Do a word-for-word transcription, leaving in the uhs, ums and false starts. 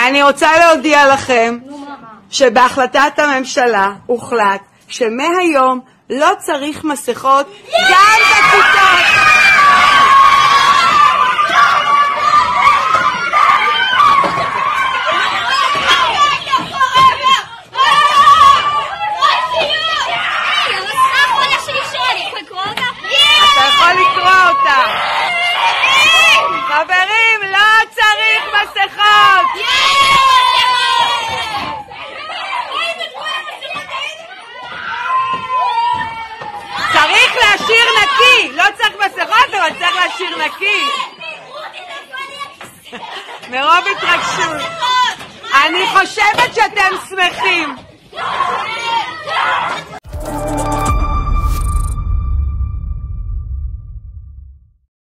אני רוצה להודיע לכם שבהחלטת הממשלה הוחלט שמהיום לא צריך מסכות גם בכיתות. אתה יכול לקרוא אותה. חברים, לא צריך מסכות. צריך להשאיר נקי. לא צריך מסכות, אבל צריך להשאיר נקי. מרוב התרגשות. אני חושבת שאתם שמחים.